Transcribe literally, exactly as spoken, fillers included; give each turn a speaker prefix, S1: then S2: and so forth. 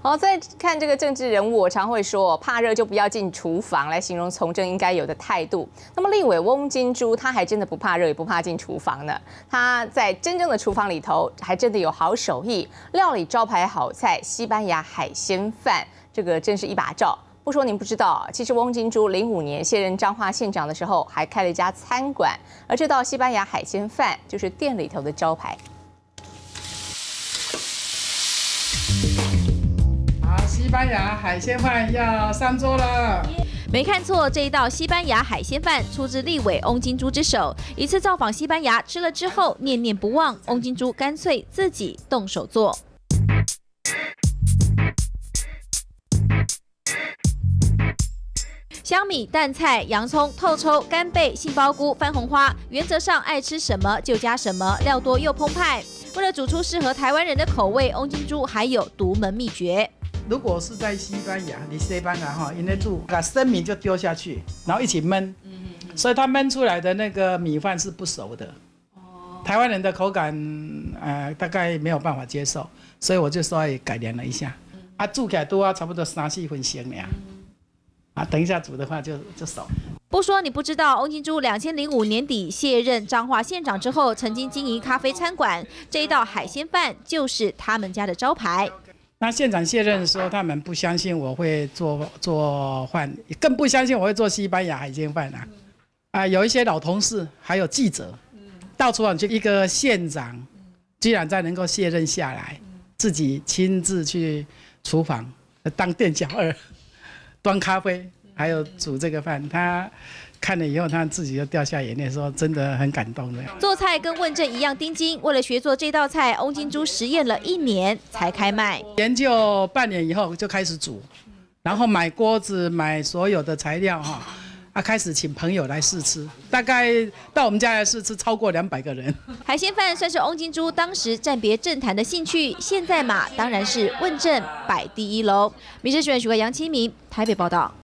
S1: 好，再看这个政治人物，我常会说，怕热就不要进厨房，来形容从政应该有的态度。那么立委翁金珠，他还真的不怕热，也不怕进厨房呢。他在真正的厨房里头，还真的有好手艺，料理招牌好菜西班牙海鲜饭，这个真是一把照。不说您不知道，其实翁金珠零五年卸任彰化县长的时候，还开了一家餐馆，而这道西班牙海鲜饭就是店里头的招牌。
S2: 西班牙海鲜饭要上桌了。
S3: 没看错，这一道西班牙海鲜饭出自立委翁金珠之手。一次造访西班牙，吃了之后念念不忘，翁金珠干脆自己动手做。 香米、蛋菜、洋葱、透抽、干贝、杏鲍菇、番红花，原则上爱吃什么就加什么，料多又澎湃。为了煮出适合台湾人的口味，翁金珠还有独门秘诀。
S2: 如果是在西班牙，你西班牙哈，因为煮把生米就丢下去，然后一起焖，所以它焖出来的那个米饭是不熟的。台湾人的口感，呃，大概没有办法接受，所以我就稍微改良了一下。啊，煮起来都要差不多三四分熟了。啊，等一下煮的话就就熟。
S3: 不说你不知道，翁金珠两千零五年底卸任彰化县长之后，曾经经营咖啡餐馆，这一道海鲜饭就是他们家的招牌。
S2: 那县长卸任的时候，他们不相信我会做做饭，更不相信我会做西班牙海鲜饭啊！啊，有一些老同事还有记者，到处去一个县长，居然再能够卸任下来，自己亲自去厨房当店小二，端咖啡，还有煮这个饭，他。 看了以后，他自己就掉下眼泪，说真的很感动的。
S3: 做菜跟问政一样盯紧，为了学做这道菜，翁金珠实验了一年才开卖。
S2: 研究半年以后就开始煮，然后买锅子，买所有的材料哈，啊，开始请朋友来试吃，大概到我们家来试吃超过两百个人。
S3: 海鲜饭算是翁金珠当时暂别政坛的兴趣，现在嘛，当然是问政摆第一喽。民视新闻许个杨清明台北报道。